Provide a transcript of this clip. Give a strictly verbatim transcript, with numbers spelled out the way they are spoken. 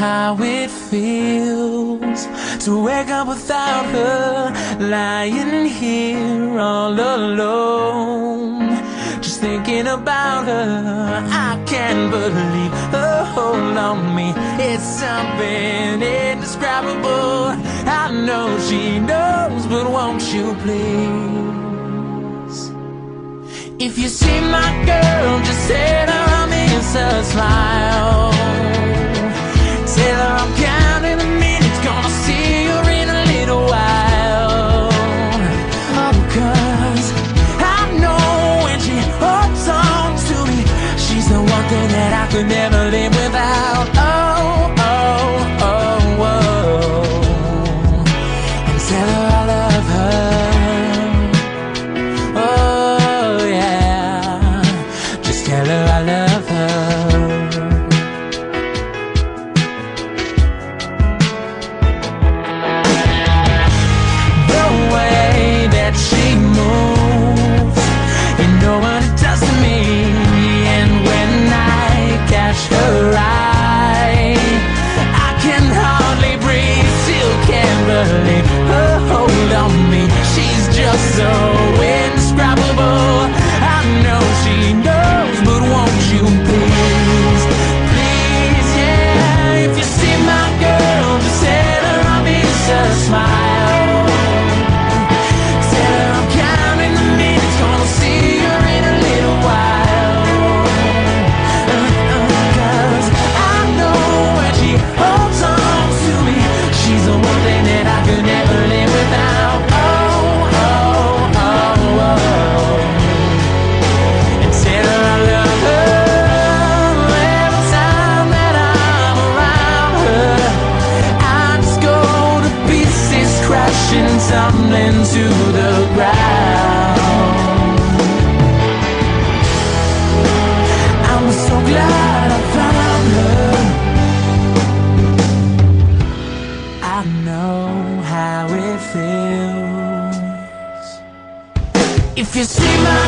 how it feels to wake up without her, lying here all alone, just thinking about her. I can't believe her hold on me. It's something indescribable. I know she knows, but won't you please? If you see my girl, just tell her I miss her smile. Tell her I'm counting the minutes, gonna see her in a little while. Oh, 'cause I know when she holds on to me, she's the one thing that I could never live without. Oh, oh, oh, oh. And tell her I love her. Oh, yeah. Just tell her I love her. Her hold on me, she's just so indescribable. I know she knows, but won't you please, please, yeah. If you see my girl, just tell her I miss her smile. Tell her I'm counting the minutes, gonna see her in a little while. uh, uh, 'Cause I know when she holds on to me, she's the one thing that I could never live without. Oh, oh, oh, oh. And tell her I love her every time that I'm around her. I just go to pieces, crashing, tumbling to the ground. I'm so glad I found her. I know how it feels. If you see my